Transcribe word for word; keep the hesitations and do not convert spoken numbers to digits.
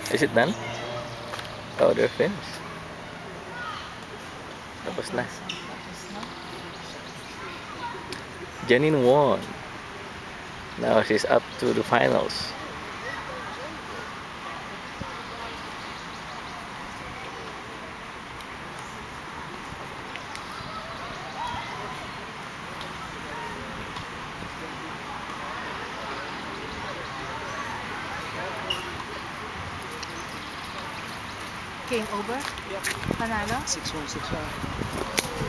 Is it done? Oh, they're finished. Tapos na. Jeanine won. Now she's up to the finals. Game over? Yep. Panalo? six one, six one.